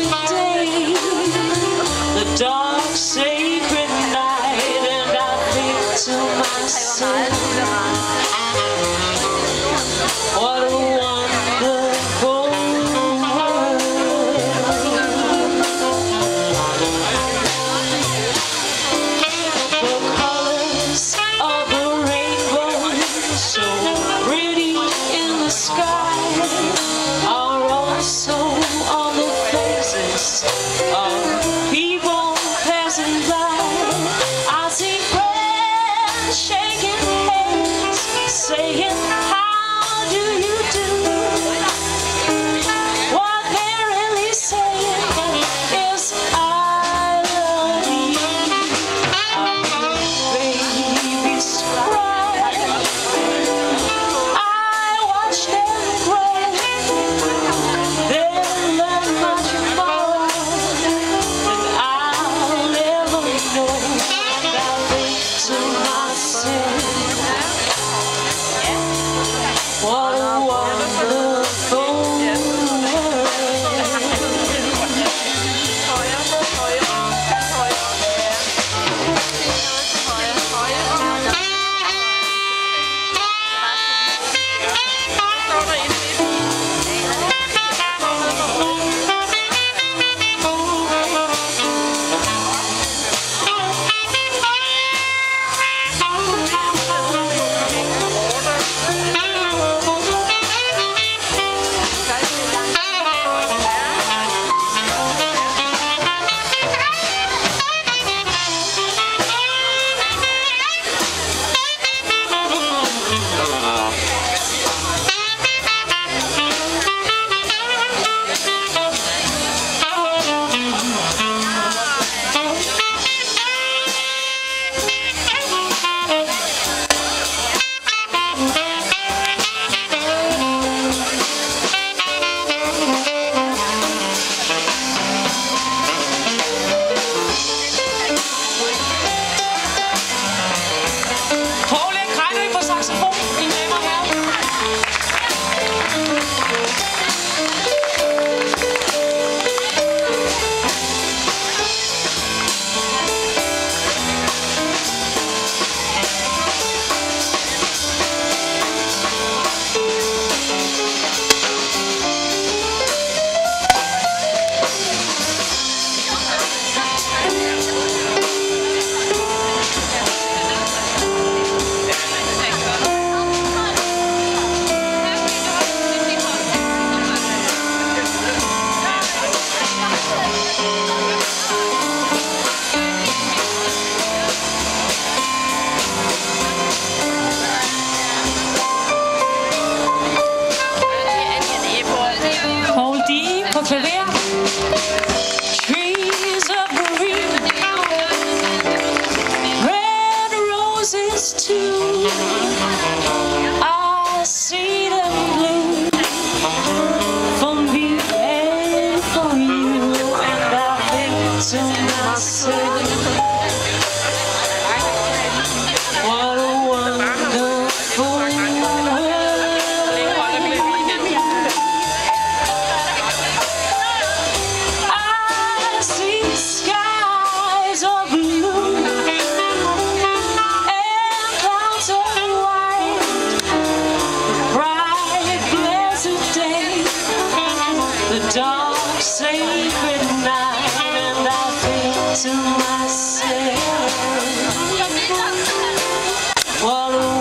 blessed day, the dark sacred night, and I think to myself, what a wonderful world. The colors of the rainbow, so pretty in the sky, are also on the faces of people passing by. I see friends shaking hands, saying, how do you do? What they're really saying is, I love you. Babies cry, I watch them grow. They'll learn much more than I'll ever know. I think to myself, what a wonderful world. Trees of green, red roses too, I see them bloom for me and for you, and I think to myself, what a wonderful world. Dark sacred night, and I think to myself, what a